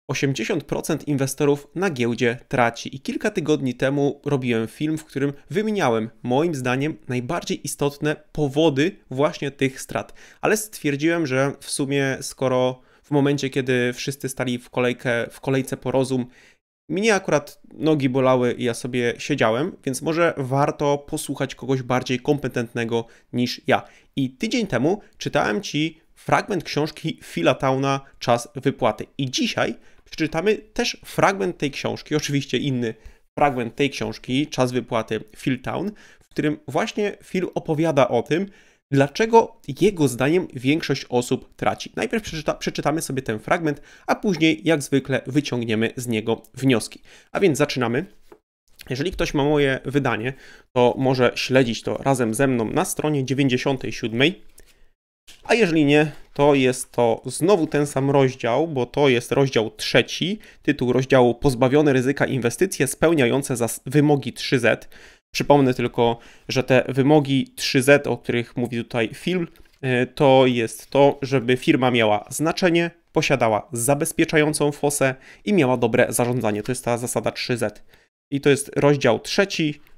80% inwestorów na giełdzie traci i kilka tygodni temu robiłem film, w którym wymieniałem moim zdaniem najbardziej istotne powody właśnie tych strat. Ale stwierdziłem, że w sumie skoro w momencie, kiedy wszyscy stali w kolejce po rozum, mnie akurat nogi bolały i ja sobie siedziałem, więc może warto posłuchać kogoś bardziej kompetentnego niż ja. I tydzień temu czytałem Ci fragment książki Phila Towna Czas wypłaty. I dzisiaj przeczytamy też fragment tej książki, oczywiście inny fragment tej książki, Czas wypłaty Phil Town, w którym właśnie Phil opowiada o tym, dlaczego jego zdaniem większość osób traci. Najpierw przeczytamy sobie ten fragment, a później jak zwykle wyciągniemy z niego wnioski. A więc zaczynamy. Jeżeli ktoś ma moje wydanie, to może śledzić to razem ze mną na stronie 97. A jeżeli nie, to jest to znowu ten sam rozdział, bo to jest rozdział 3, tytuł rozdziału Pozbawione ryzyka inwestycje spełniające wymogi 3Z. Przypomnę tylko, że te wymogi 3Z, o których mówi tutaj Phil, to jest to, żeby firma miała znaczenie, posiadała zabezpieczającą fosę i miała dobre zarządzanie. To jest ta zasada 3Z. I to jest rozdział 3,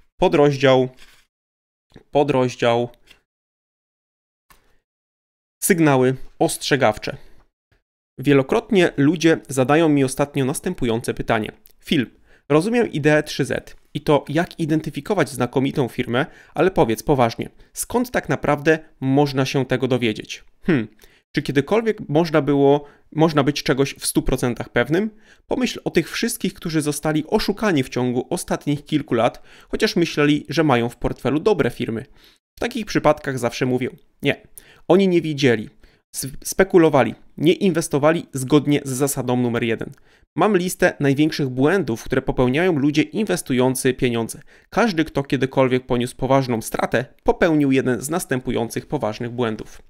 podrozdział sygnały ostrzegawcze. Wielokrotnie ludzie zadają mi ostatnio następujące pytanie. Phil, rozumiem ideę 3Z i to jak identyfikować znakomitą firmę, ale powiedz poważnie, skąd tak naprawdę można się tego dowiedzieć? Czy kiedykolwiek można być czegoś w 100% pewnym? Pomyśl o tych wszystkich, którzy zostali oszukani w ciągu ostatnich kilku lat, chociaż myśleli, że mają w portfelu dobre firmy. W takich przypadkach zawsze mówię, nie, oni nie widzieli, spekulowali, nie inwestowali zgodnie z zasadą numer 1. Mam listę największych błędów, które popełniają ludzie inwestujący pieniądze. Każdy, kto kiedykolwiek poniósł poważną stratę, popełnił jeden z następujących poważnych błędów.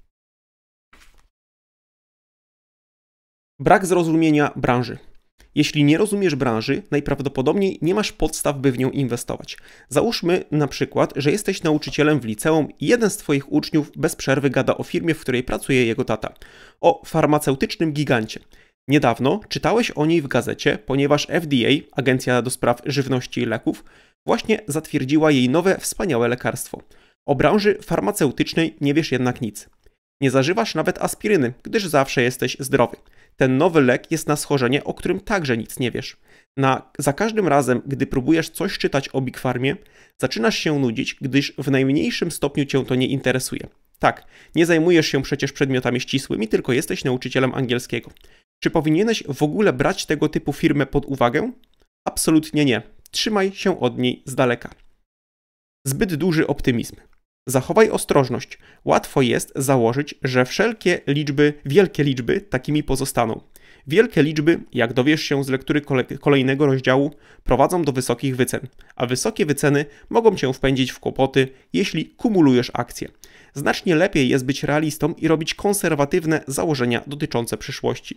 Brak zrozumienia branży. Jeśli nie rozumiesz branży, najprawdopodobniej nie masz podstaw, by w nią inwestować. Załóżmy na przykład, że jesteś nauczycielem w liceum i jeden z Twoich uczniów bez przerwy gada o firmie, w której pracuje jego tata. O farmaceutycznym gigancie. Niedawno czytałeś o niej w gazecie, ponieważ FDA, Agencja do Spraw Żywności i Leków, właśnie zatwierdziła jej nowe, wspaniałe lekarstwo. O branży farmaceutycznej nie wiesz jednak nic. Nie zażywasz nawet aspiryny, gdyż zawsze jesteś zdrowy. Ten nowy lek jest na schorzenie, o którym także nic nie wiesz. Za każdym razem, gdy próbujesz coś czytać o Big Pharmie, zaczynasz się nudzić, gdyż w najmniejszym stopniu cię to nie interesuje. Tak, nie zajmujesz się przecież przedmiotami ścisłymi, tylko jesteś nauczycielem angielskiego. Czy powinieneś w ogóle brać tego typu firmę pod uwagę? Absolutnie nie. Trzymaj się od niej z daleka. Zbyt duży optymizm. Zachowaj ostrożność. Łatwo jest założyć, że wielkie liczby takimi pozostaną. Wielkie liczby, jak dowiesz się z lektury kolejnego rozdziału, prowadzą do wysokich wycen, a wysokie wyceny mogą cię wpędzić w kłopoty, jeśli kumulujesz akcje. Znacznie lepiej jest być realistą i robić konserwatywne założenia dotyczące przyszłości.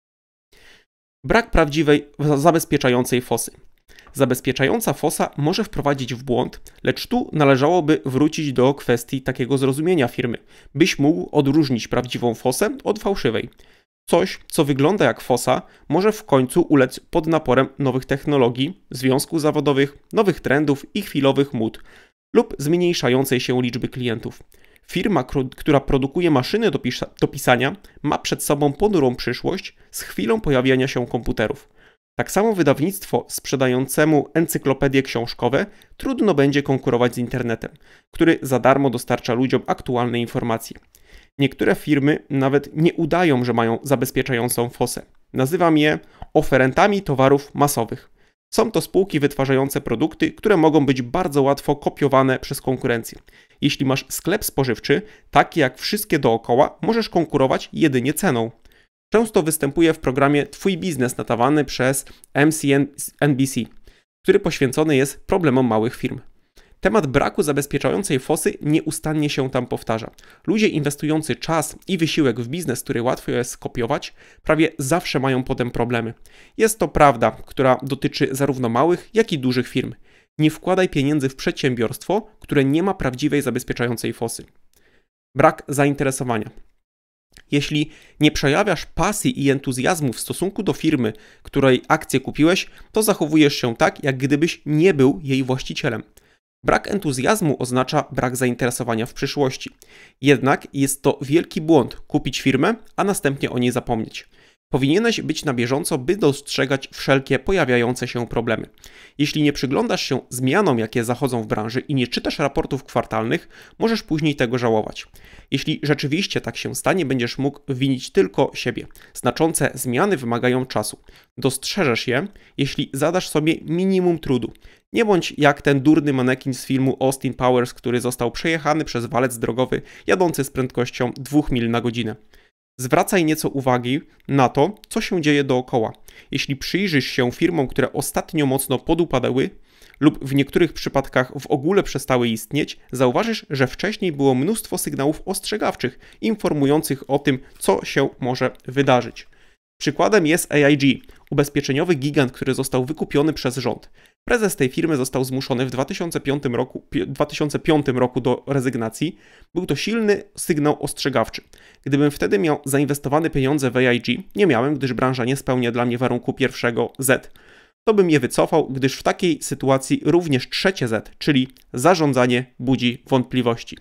Brak prawdziwej, zabezpieczającej fosy. Zabezpieczająca fosa może wprowadzić w błąd, lecz tu należałoby wrócić do kwestii takiego zrozumienia firmy, byś mógł odróżnić prawdziwą fosę od fałszywej. Coś, co wygląda jak fosa, może w końcu ulec pod naporem nowych technologii, związków zawodowych, nowych trendów i chwilowych mód lub zmniejszającej się liczby klientów. Firma, która produkuje maszyny do pisania, ma przed sobą ponurą przyszłość z chwilą pojawiania się komputerów. Tak samo wydawnictwo sprzedającemu encyklopedie książkowe trudno będzie konkurować z internetem, który za darmo dostarcza ludziom aktualne informacje. Niektóre firmy nawet nie udają, że mają zabezpieczającą fosę. Nazywam je oferentami towarów masowych. Są to spółki wytwarzające produkty, które mogą być bardzo łatwo kopiowane przez konkurencję. Jeśli masz sklep spożywczy, taki jak wszystkie dookoła, możesz konkurować jedynie ceną. Często występuje w programie Twój biznes nadawany przez MSNBC, który poświęcony jest problemom małych firm. Temat braku zabezpieczającej fosy nieustannie się tam powtarza. Ludzie inwestujący czas i wysiłek w biznes, który łatwo jest skopiować, prawie zawsze mają potem problemy. Jest to prawda, która dotyczy zarówno małych, jak i dużych firm. Nie wkładaj pieniędzy w przedsiębiorstwo, które nie ma prawdziwej zabezpieczającej fosy. Brak zainteresowania. Jeśli nie przejawiasz pasji i entuzjazmu w stosunku do firmy, której akcję kupiłeś, to zachowujesz się tak, jak gdybyś nie był jej właścicielem. Brak entuzjazmu oznacza brak zainteresowania w przyszłości. Jednak jest to wielki błąd kupić firmę, a następnie o niej zapomnieć. Powinieneś być na bieżąco, by dostrzegać wszelkie pojawiające się problemy. Jeśli nie przyglądasz się zmianom, jakie zachodzą w branży i nie czytasz raportów kwartalnych, możesz później tego żałować. Jeśli rzeczywiście tak się stanie, będziesz mógł winić tylko siebie. Znaczące zmiany wymagają czasu. Dostrzeżesz je, jeśli zadasz sobie minimum trudu. Nie bądź jak ten durny manekin z filmu Austin Powers, który został przejechany przez walec drogowy jadący z prędkością 2 mil na godzinę. Zwracaj nieco uwagi na to, co się dzieje dookoła. Jeśli przyjrzysz się firmom, które ostatnio mocno podupadały lub w niektórych przypadkach w ogóle przestały istnieć, zauważysz, że wcześniej było mnóstwo sygnałów ostrzegawczych informujących o tym, co się może wydarzyć. Przykładem jest AIG, ubezpieczeniowy gigant, który został wykupiony przez rząd. Prezes tej firmy został zmuszony w 2005 roku do rezygnacji. Był to silny sygnał ostrzegawczy. Gdybym wtedy miał zainwestowane pieniądze w AIG, nie miałem, gdyż branża nie spełnia dla mnie warunku pierwszego Z. To bym je wycofał, gdyż w takiej sytuacji również trzecie Z, czyli zarządzanie, budzi wątpliwości.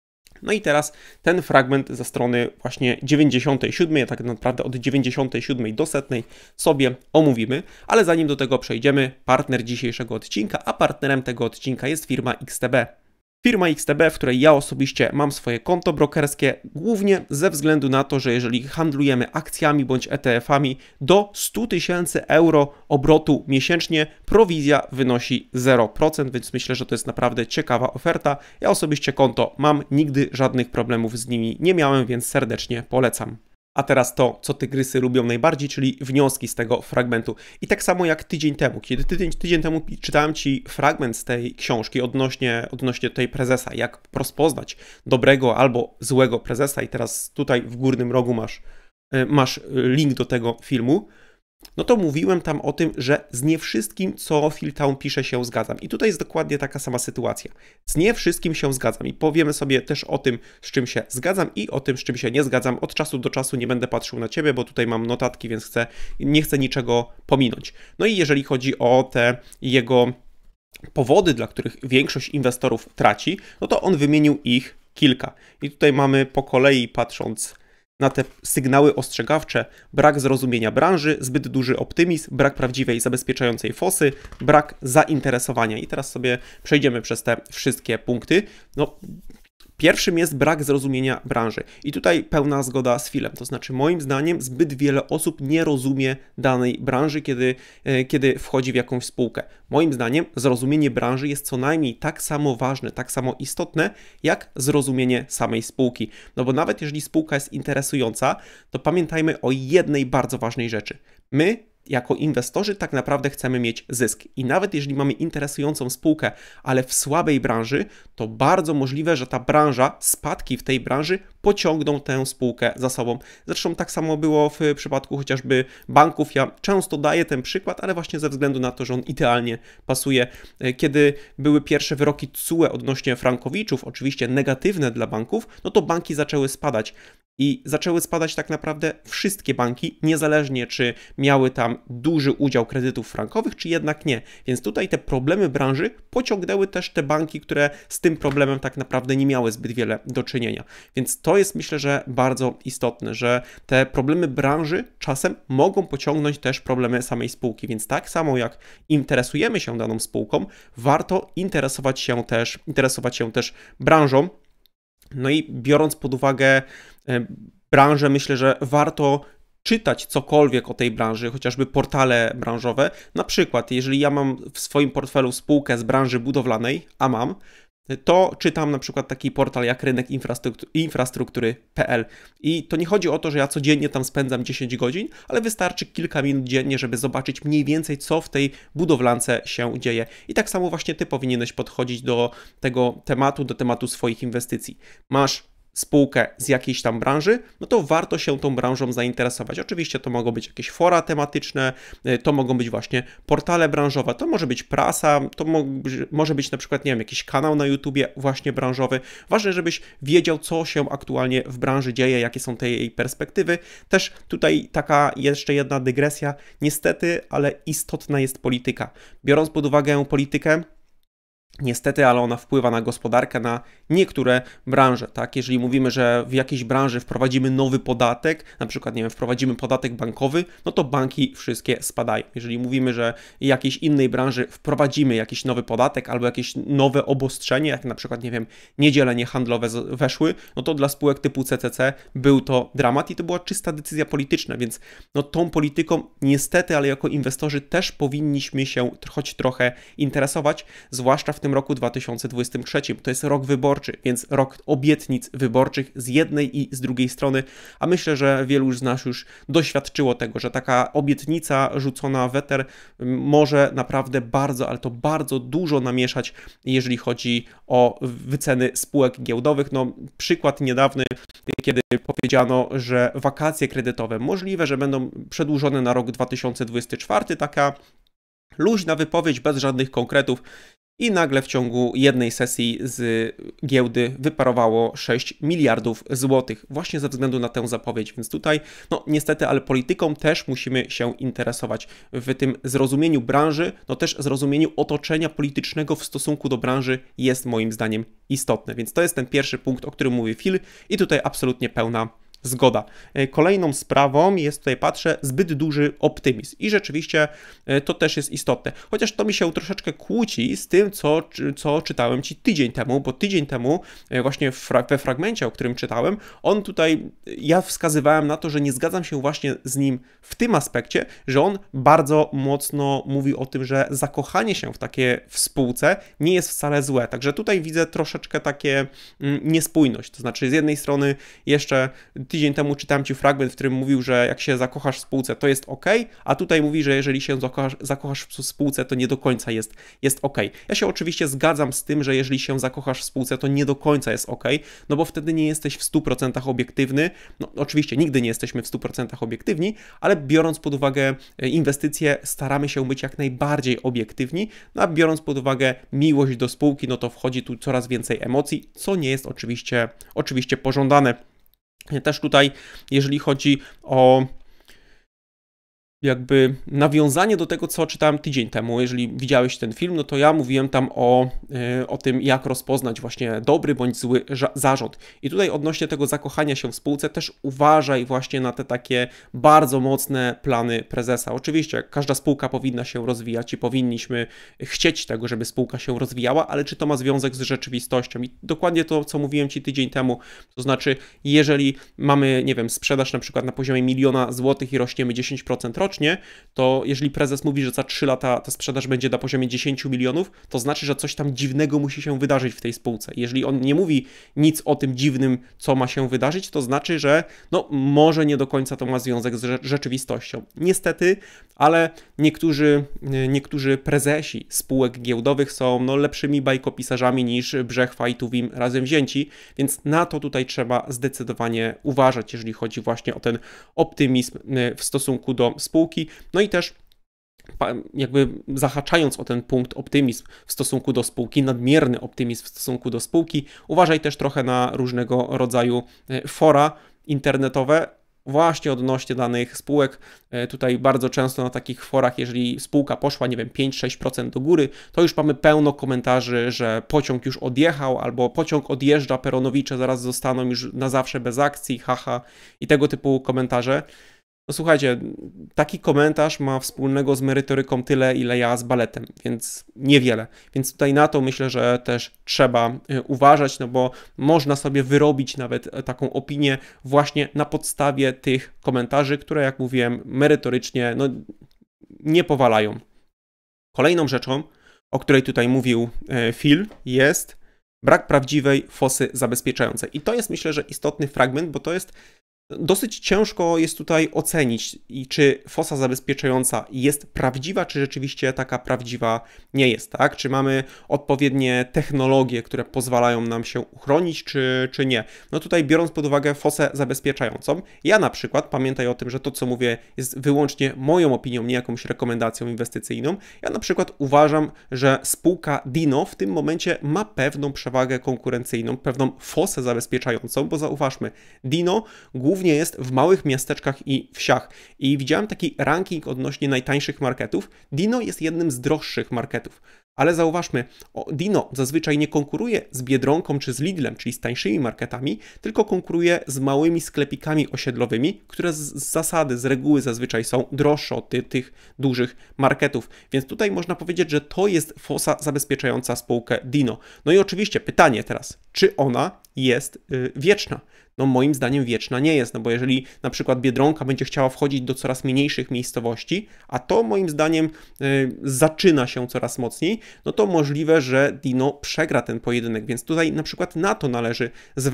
No i teraz ten fragment ze strony właśnie 97, a tak naprawdę od 97 do 100 sobie omówimy, ale zanim do tego przejdziemy, partner dzisiejszego odcinka, a partnerem tego odcinka jest firma XTB. Firma XTB, w której ja osobiście mam swoje konto brokerskie, głównie ze względu na to, że jeżeli handlujemy akcjami bądź ETF-ami do 100 tysięcy euro obrotu miesięcznie, prowizja wynosi 0%, więc myślę, że to jest naprawdę ciekawa oferta. Ja osobiście konto mam, nigdy żadnych problemów z nimi nie miałem, więc serdecznie polecam. A teraz to, co tygrysy lubią najbardziej, czyli wnioski z tego fragmentu. I tak samo jak tydzień temu, kiedy tydzień temu czytałem Ci fragment z tej książki odnośnie tej prezesa, jak rozpoznać dobrego albo złego prezesa i teraz tutaj w górnym rogu masz link do tego filmu, no to mówiłem tam o tym, że z nie wszystkim, co Phil Town pisze, się zgadzam. I tutaj jest dokładnie taka sama sytuacja. Z nie wszystkim się zgadzam i powiemy sobie też o tym, z czym się zgadzam i o tym, z czym się nie zgadzam. Od czasu do czasu nie będę patrzył na Ciebie, bo tutaj mam notatki, więc nie chcę niczego pominąć. No i jeżeli chodzi o te jego powody, dla których większość inwestorów traci, no to on wymienił ich kilka. I tutaj mamy po kolei, patrząc na te sygnały ostrzegawcze: brak zrozumienia branży, zbyt duży optymizm, brak prawdziwej zabezpieczającej fosy, brak zainteresowania. I teraz sobie przejdziemy przez te wszystkie punkty. No, pierwszym jest brak zrozumienia branży. I tutaj pełna zgoda z Philem. To znaczy, moim zdaniem, zbyt wiele osób nie rozumie danej branży, kiedy wchodzi w jakąś spółkę. Moim zdaniem, zrozumienie branży jest co najmniej tak samo ważne, tak samo istotne, jak zrozumienie samej spółki. No bo nawet jeżeli spółka jest interesująca, to pamiętajmy o jednej bardzo ważnej rzeczy. My, jako inwestorzy, tak naprawdę chcemy mieć zysk. I nawet jeżeli mamy interesującą spółkę, ale w słabej branży, to bardzo możliwe, że ta branża, spadki w tej branży pociągną tę spółkę za sobą. Zresztą tak samo było w przypadku chociażby banków. Ja często daję ten przykład, ale właśnie ze względu na to, że on idealnie pasuje. Kiedy były pierwsze wyroki TSUE odnośnie frankowiczów, oczywiście negatywne dla banków, no to banki zaczęły spadać. I zaczęły spadać tak naprawdę wszystkie banki, niezależnie czy miały tam duży udział kredytów frankowych, czy jednak nie. Więc tutaj te problemy branży pociągnęły też te banki, które z tym problemem tak naprawdę nie miały zbyt wiele do czynienia. Więc to jest, myślę, że bardzo istotne, że te problemy branży czasem mogą pociągnąć też problemy samej spółki. Więc tak samo jak interesujemy się daną spółką, warto interesować się też branżą. No i biorąc pod uwagę branżę, myślę, że warto czytać cokolwiek o tej branży, chociażby portale branżowe. Na przykład, jeżeli ja mam w swoim portfelu spółkę z branży budowlanej, a mam, to czytam na przykład taki portal jak rynek infrastruktury.pl i to nie chodzi o to, że ja codziennie tam spędzam 10 godzin, ale wystarczy kilka minut dziennie, żeby zobaczyć mniej więcej, co w tej budowlance się dzieje. I tak samo właśnie Ty powinieneś podchodzić do tego tematu, do tematu swoich inwestycji. Masz spółkę z jakiejś tam branży, no to warto się tą branżą zainteresować. Oczywiście to mogą być jakieś fora tematyczne, to mogą być właśnie portale branżowe, to może być prasa, to może być na przykład, nie wiem, jakiś kanał na YouTubie właśnie branżowy. Ważne, żebyś wiedział, co się aktualnie w branży dzieje, jakie są te jej perspektywy. Też tutaj taka jeszcze jedna dygresja. Niestety, ale istotna jest polityka. Biorąc pod uwagę politykę, niestety, ale ona wpływa na gospodarkę, na niektóre branże, tak? Jeżeli mówimy, że w jakiejś branży wprowadzimy nowy podatek, na przykład, nie wiem, wprowadzimy podatek bankowy, no to banki wszystkie spadają. Jeżeli mówimy, że w jakiejś innej branży wprowadzimy jakiś nowy podatek albo jakieś nowe obostrzenie, jak na przykład, nie wiem, niedzielenie handlowe weszły, no to dla spółek typu CCC był to dramat i to była czysta decyzja polityczna, więc no tą polityką niestety, ale jako inwestorzy też powinniśmy się choć trochę interesować, zwłaszcza w tym roku 2023. To jest rok wyborczy, więc rok obietnic wyborczych z jednej i z drugiej strony, a myślę, że wielu z nas już doświadczyło tego, że taka obietnica rzucona w eter może naprawdę bardzo, ale to bardzo dużo namieszać, jeżeli chodzi o wyceny spółek giełdowych. No, przykład niedawny, kiedy powiedziano, że wakacje kredytowe możliwe, że będą przedłużone na rok 2024, taka luźna wypowiedź bez żadnych konkretów. I nagle w ciągu jednej sesji z giełdy wyparowało 6 miliardów złotych właśnie ze względu na tę zapowiedź. Więc tutaj, no niestety, ale polityką też musimy się interesować. W tym zrozumieniu branży, no też zrozumieniu otoczenia politycznego w stosunku do branży jest moim zdaniem istotne. Więc to jest ten pierwszy punkt, o którym mówi Phil i tutaj absolutnie pełna zgoda. Kolejną sprawą jest, tutaj patrzę, zbyt duży optymizm i rzeczywiście to też jest istotne. Chociaż to mi się troszeczkę kłóci z tym, co czytałem Ci tydzień temu, bo tydzień temu właśnie we fragmencie, o którym czytałem, ja wskazywałem na to, że nie zgadzam się właśnie z nim w tym aspekcie, że on bardzo mocno mówi o tym, że zakochanie się w takie w spółce nie jest wcale złe. Także tutaj widzę troszeczkę takie niespójność. To znaczy z jednej strony jeszcze tydzień temu czytałem Ci fragment, w którym mówił, że jak się zakochasz w spółce, to jest ok, a tutaj mówi, że jeżeli się zakochasz w spółce, to nie do końca jest ok. Ja się oczywiście zgadzam z tym, że jeżeli się zakochasz w spółce, to nie do końca jest ok, no bo wtedy nie jesteś w 100% obiektywny. No oczywiście nigdy nie jesteśmy w 100% obiektywni, ale biorąc pod uwagę inwestycje, staramy się być jak najbardziej obiektywni, no a biorąc pod uwagę miłość do spółki, no to wchodzi tu coraz więcej emocji, co nie jest oczywiście pożądane. Też tutaj, jeżeli chodzi o jakby nawiązanie do tego, co czytałem tydzień temu, jeżeli widziałeś ten film, no to ja mówiłem tam o tym, jak rozpoznać właśnie dobry bądź zły zarząd. I tutaj odnośnie tego zakochania się w spółce też uważaj właśnie na te takie bardzo mocne plany prezesa. Oczywiście każda spółka powinna się rozwijać i powinniśmy chcieć tego, żeby spółka się rozwijała, ale czy to ma związek z rzeczywistością? I dokładnie to, co mówiłem Ci tydzień temu, to znaczy jeżeli mamy, nie wiem, sprzedaż na przykład na poziomie 1 000 000 złotych i rośniemy 10% rocznie, to jeżeli prezes mówi, że za 3 lata ta sprzedaż będzie na poziomie 10 milionów, to znaczy, że coś tam dziwnego musi się wydarzyć w tej spółce. Jeżeli on nie mówi nic o tym dziwnym, co ma się wydarzyć, to znaczy, że no może nie do końca to ma związek z rzeczywistością. Niestety, ale niektórzy prezesi spółek giełdowych są no lepszymi bajkopisarzami niż Brzechwa i Tuwim razem wzięci, więc na to tutaj trzeba zdecydowanie uważać, jeżeli chodzi właśnie o ten optymizm w stosunku do spółki. No i też jakby zahaczając o ten punkt optymizm w stosunku do spółki, nadmierny optymizm w stosunku do spółki, uważaj też trochę na różnego rodzaju fora internetowe, właśnie odnośnie danych spółek. Tutaj bardzo często na takich forach, jeżeli spółka poszła, nie wiem, 5-6% do góry, to już mamy pełno komentarzy, że pociąg już odjechał, albo pociąg odjeżdża, Peronowicze zaraz zostaną już na zawsze bez akcji, haha, i tego typu komentarze. No słuchajcie, taki komentarz ma wspólnego z merytoryką tyle, ile ja z baletem, więc niewiele. Więc tutaj na to myślę, że też trzeba uważać, no bo można sobie wyrobić nawet taką opinię właśnie na podstawie tych komentarzy, które, jak mówiłem, merytorycznie no, nie powalają. Kolejną rzeczą, o której tutaj mówił Phil, jest brak prawdziwej fosy zabezpieczającej. I to jest, myślę, że istotny fragment, bo to jest Dosyć ciężko jest tutaj ocenić, czy fosa zabezpieczająca jest prawdziwa, czy rzeczywiście taka prawdziwa nie jest, tak? Czy mamy odpowiednie technologie, które pozwalają nam się uchronić, czy nie. No tutaj biorąc pod uwagę fosę zabezpieczającą, ja na przykład, pamiętaj o tym, że to co mówię jest wyłącznie moją opinią, nie jakąś rekomendacją inwestycyjną, ja na przykład uważam, że spółka Dino w tym momencie ma pewną przewagę konkurencyjną, pewną fosę zabezpieczającą, bo zauważmy, Dino głównie jest w małych miasteczkach i wsiach. I widziałem taki ranking odnośnie najtańszych marketów. Dino jest jednym z droższych marketów. Ale zauważmy, Dino zazwyczaj nie konkuruje z Biedronką czy z Lidlem, czyli z tańszymi marketami, tylko konkuruje z małymi sklepikami osiedlowymi, które z zasady, z reguły zazwyczaj są droższe od tych dużych marketów. Więc tutaj można powiedzieć, że to jest fosa zabezpieczająca spółkę Dino. No i oczywiście pytanie teraz, czy ona jest wieczna? No moim zdaniem wieczna nie jest, no bo jeżeli na przykład Biedronka będzie chciała wchodzić do coraz mniejszych miejscowości, a to moim zdaniem zaczyna się coraz mocniej, no to możliwe, że Dino przegra ten pojedynek, więc tutaj na przykład na to należy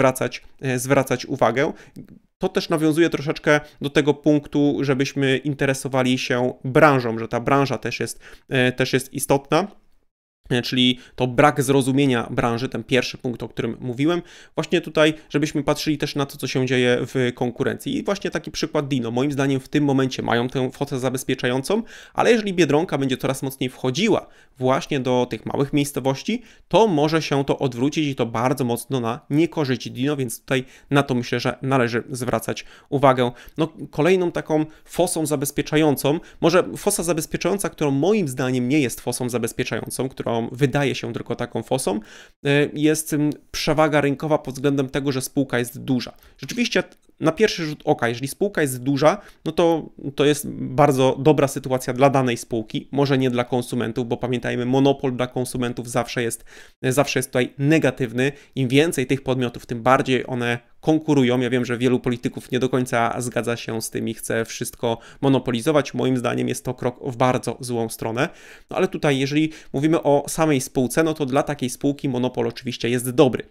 zwracać uwagę. To też nawiązuje troszeczkę do tego punktu, żebyśmy interesowali się branżą, że ta branża też jest istotna. Czyli to brak zrozumienia branży, ten pierwszy punkt, o którym mówiłem, właśnie tutaj, żebyśmy patrzyli też na to, co się dzieje w konkurencji. I właśnie taki przykład Dino. Moim zdaniem w tym momencie mają tę fosę zabezpieczającą, ale jeżeli Biedronka będzie coraz mocniej wchodziła właśnie do tych małych miejscowości, to może się to odwrócić i to bardzo mocno na niekorzyść Dino, więc tutaj na to myślę, że należy zwracać uwagę. No, kolejną taką fosą zabezpieczającą, może fosa zabezpieczająca, którą moim zdaniem nie jest fosą zabezpieczającą, którą wydaje się tylko taką fosą, jest przewaga rynkowa pod względem tego, że spółka jest duża. Rzeczywiście na pierwszy rzut oka, jeżeli spółka jest duża, no to jest bardzo dobra sytuacja dla danej spółki, może nie dla konsumentów, bo pamiętajmy, monopol dla konsumentów zawsze jest tutaj negatywny. Im więcej tych podmiotów, tym bardziej one konkurują. Ja wiem, że wielu polityków nie do końca zgadza się z tym i chce wszystko monopolizować. Moim zdaniem jest to krok w bardzo złą stronę. No ale tutaj, jeżeli mówimy o samej spółce, no to dla takiej spółki monopol oczywiście jest dobry.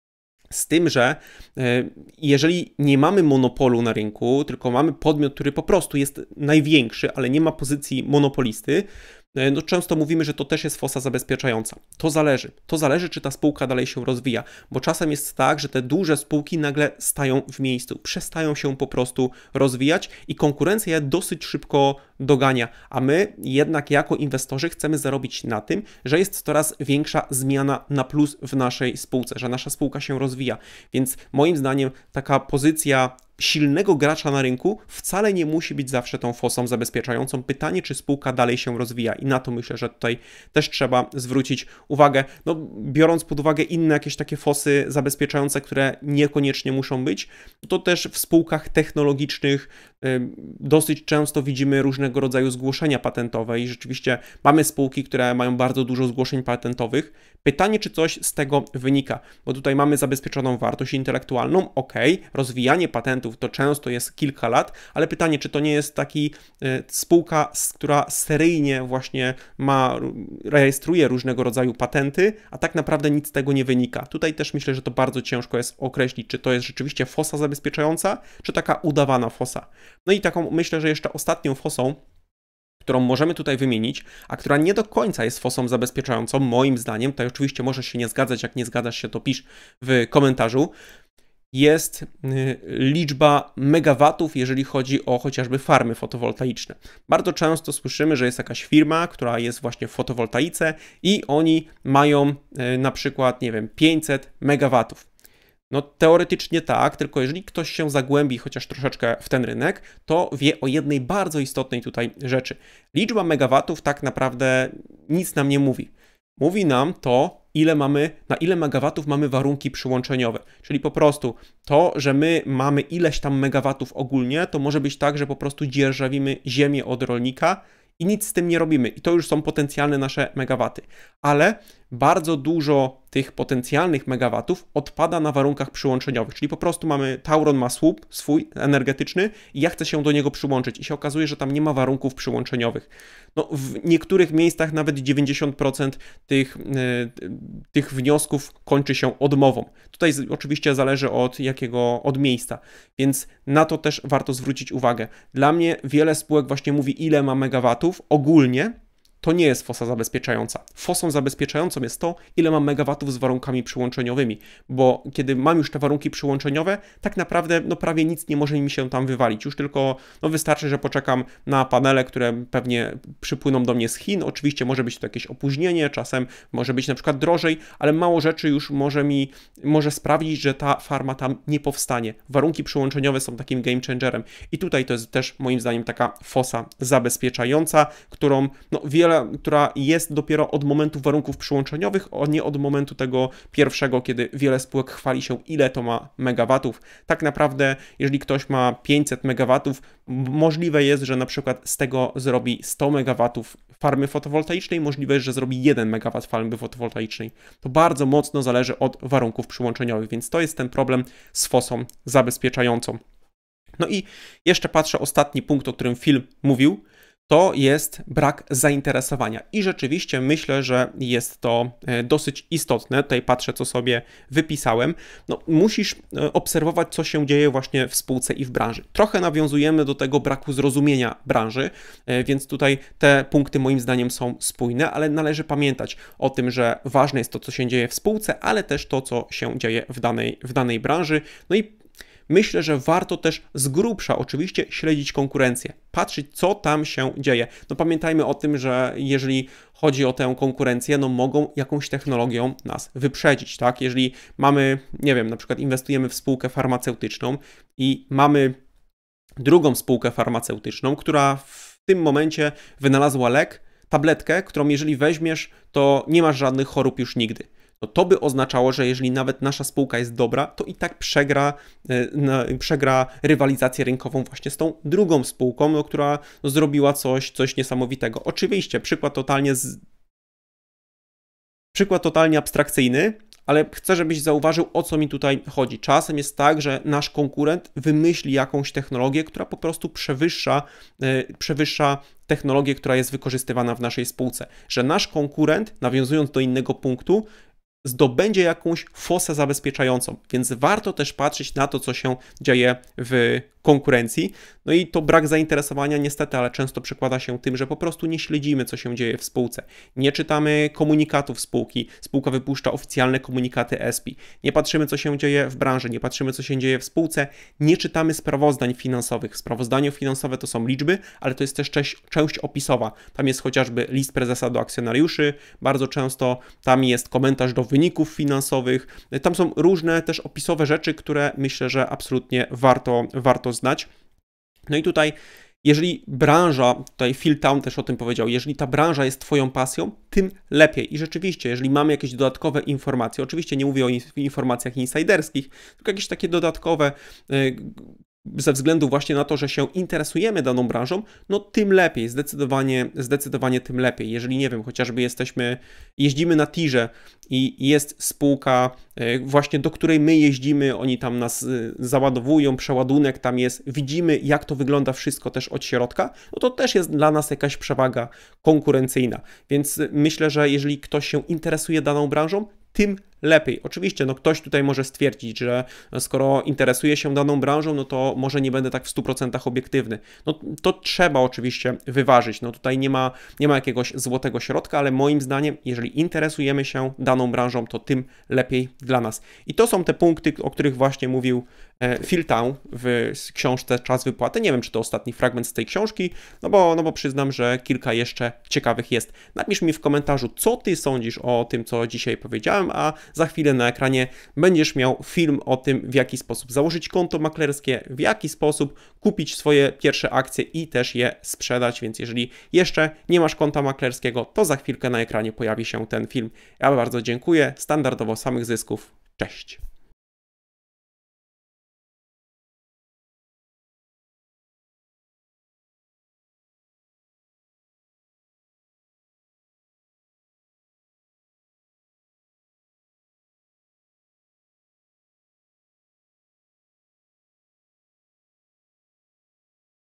Z tym, że jeżeli nie mamy monopolu na rynku, tylko mamy podmiot, który po prostu jest największy, ale nie ma pozycji monopolisty, no często mówimy, że to też jest fosa zabezpieczająca. To zależy, czy ta spółka dalej się rozwija, bo czasem jest tak, że te duże spółki nagle stają w miejscu, przestają się po prostu rozwijać i konkurencja je dosyć szybko dogania, a my jednak jako inwestorzy chcemy zarobić na tym, że jest coraz większa zmiana na plus w naszej spółce, że nasza spółka się rozwija, więc moim zdaniem taka pozycja silnego gracza na rynku wcale nie musi być zawsze tą fosą zabezpieczającą. Pytanie, czy spółka dalej się rozwija i na to myślę, że tutaj też trzeba zwrócić uwagę. No, biorąc pod uwagę inne jakieś takie fosy zabezpieczające, które niekoniecznie muszą być, to też w spółkach technologicznych dosyć często widzimy różnego rodzaju zgłoszenia patentowe i rzeczywiście mamy spółki, które mają bardzo dużo zgłoszeń patentowych. Pytanie, czy coś z tego wynika, bo tutaj mamy zabezpieczoną wartość intelektualną, ok, rozwijanie patentów to często jest kilka lat, ale pytanie, czy to nie jest taki spółka, która seryjnie właśnie rejestruje różnego rodzaju patenty, a tak naprawdę nic z tego nie wynika. Tutaj też myślę, że to bardzo ciężko jest określić, czy to jest rzeczywiście fosa zabezpieczająca, czy taka udawana fosa. No i taką myślę, że jeszcze ostatnią fosą, którą możemy tutaj wymienić, a która nie do końca jest fosą zabezpieczającą, moim zdaniem, tutaj oczywiście możesz się nie zgadzać, jak nie zgadzasz się, to pisz w komentarzu, jest liczba megawatów, jeżeli chodzi o chociażby farmy fotowoltaiczne. Bardzo często słyszymy, że jest jakaś firma, która jest właśnie w fotowoltaice i oni mają na przykład, nie wiem, 500 megawatów. No teoretycznie tak, tylko jeżeli ktoś się zagłębi chociaż troszeczkę w ten rynek, to wie o jednej bardzo istotnej tutaj rzeczy. Liczba megawatów tak naprawdę nic nam nie mówi. Mówi nam to, na ile megawatów mamy warunki przyłączeniowe. Czyli po prostu to, że my mamy ileś tam megawatów ogólnie, to może być tak, że po prostu dzierżawimy ziemię od rolnika i nic z tym nie robimy. I to już są potencjalne nasze megawaty. Ale bardzo dużo tych potencjalnych megawatów odpada na warunkach przyłączeniowych, czyli po prostu mamy, Tauron ma słup swój energetyczny i ja chcę się do niego przyłączyć i się okazuje, że tam nie ma warunków przyłączeniowych. No, w niektórych miejscach nawet 90% tych wniosków kończy się odmową. Tutaj oczywiście zależy od miejsca, więc na to też warto zwrócić uwagę. Dla mnie wiele spółek właśnie mówi, ile ma megawatów ogólnie. To nie jest fosa zabezpieczająca. Fosą zabezpieczającą jest to, ile mam megawatów z warunkami przyłączeniowymi, bo kiedy mam już te warunki przyłączeniowe, tak naprawdę prawie nic nie może mi się tam wywalić. Już tylko wystarczy, że poczekam na panele, które pewnie przypłyną do mnie z Chin. Oczywiście może być to jakieś opóźnienie, czasem może być na przykład drożej, ale mało rzeczy już może sprawić, że ta farma tam nie powstanie. Warunki przyłączeniowe są takim game changerem i tutaj to jest też moim zdaniem taka fosa zabezpieczająca, która jest dopiero od momentu warunków przyłączeniowych, a nie od momentu tego pierwszego, kiedy wiele spółek chwali się, ile to ma megawatów. Tak naprawdę, jeżeli ktoś ma 500 megawatów, możliwe jest, że na przykład z tego zrobi 100 megawatów farmy fotowoltaicznej, możliwe jest, że zrobi 1 megawat farmy fotowoltaicznej. To bardzo mocno zależy od warunków przyłączeniowych, więc to jest ten problem z fosą zabezpieczającą. No i jeszcze patrzę, ostatni punkt, o którym film mówił, to jest brak zainteresowania i rzeczywiście myślę, że jest to dosyć istotne. Tutaj patrzę, co sobie wypisałem. Musisz obserwować, co się dzieje właśnie w spółce i w branży. Trochę nawiązujemy do tego braku zrozumienia branży, więc tutaj te punkty moim zdaniem są spójne, ale należy pamiętać o tym, że ważne jest to, co się dzieje w spółce, ale też to, co się dzieje w danej branży. No i myślę, że warto też z grubsza oczywiście śledzić konkurencję, patrzeć, co tam się dzieje. Pamiętajmy o tym, że jeżeli chodzi o tę konkurencję, mogą jakąś technologią nas wyprzedzić, tak? Jeżeli mamy, nie wiem, na przykład inwestujemy w spółkę farmaceutyczną i mamy drugą spółkę farmaceutyczną, która w tym momencie wynalazła lek, tabletkę, którą jeżeli weźmiesz, to nie masz żadnych chorób już nigdy. To by oznaczało, że jeżeli nawet nasza spółka jest dobra, to i tak przegra rywalizację rynkową właśnie z tą drugą spółką, która zrobiła coś niesamowitego. Oczywiście przykład totalnie abstrakcyjny, ale chcę, żebyś zauważył, o co mi tutaj chodzi. Czasem jest tak, że nasz konkurent wymyśli jakąś technologię, która po prostu przewyższa technologię, która jest wykorzystywana w naszej spółce. Że nasz konkurent, nawiązując do innego punktu, zdobędzie jakąś fosę zabezpieczającą, więc warto też patrzeć na to, co się dzieje w konkurencji. No i to brak zainteresowania niestety, ale często przekłada się tym, że po prostu nie śledzimy, co się dzieje w spółce. Nie czytamy komunikatów spółki. Spółka wypuszcza oficjalne komunikaty ESPI. Nie patrzymy, co się dzieje w branży, nie patrzymy, co się dzieje w spółce. Nie czytamy sprawozdań finansowych. Sprawozdania finansowe to są liczby, ale to jest też część opisowa. Tam jest chociażby list prezesa do akcjonariuszy. Bardzo często tam jest komentarz do wyników finansowych. Tam są różne też opisowe rzeczy, które myślę, że absolutnie warto znać. No i tutaj, jeżeli branża, tutaj Phil Town też o tym powiedział, jeżeli ta branża jest Twoją pasją, tym lepiej. I rzeczywiście, jeżeli mamy jakieś dodatkowe informacje, oczywiście nie mówię o informacjach insiderskich, tylko jakieś takie dodatkowe, ze względu właśnie na to, że się interesujemy daną branżą, tym lepiej, zdecydowanie tym lepiej. Jeżeli, nie wiem, chociażby jeździmy na tirze i jest spółka właśnie, do której my jeździmy, oni tam nas załadowują, przeładunek tam jest, widzimy, jak to wygląda wszystko też od środka, to też jest dla nas jakaś przewaga konkurencyjna. Więc myślę, że jeżeli ktoś się interesuje daną branżą, tym lepiej. Oczywiście, ktoś tutaj może stwierdzić, że skoro interesuje się daną branżą, to może nie będę tak w 100% obiektywny. To trzeba oczywiście wyważyć. Tutaj nie ma jakiegoś złotego środka, ale moim zdaniem, jeżeli interesujemy się daną branżą, to tym lepiej dla nas. I to są te punkty, o których właśnie mówił Phil Town w książce Czas wypłaty. Nie wiem, czy to ostatni fragment z tej książki, bo przyznam, że kilka jeszcze ciekawych jest. Napisz mi w komentarzu, co ty sądzisz o tym, co dzisiaj powiedziałem, a za chwilę na ekranie będziesz miał film o tym, w jaki sposób założyć konto maklerskie, w jaki sposób kupić swoje pierwsze akcje i też je sprzedać, więc jeżeli jeszcze nie masz konta maklerskiego, to za chwilkę na ekranie pojawi się ten film. Ja bardzo dziękuję, standardowo samych zysków. Cześć!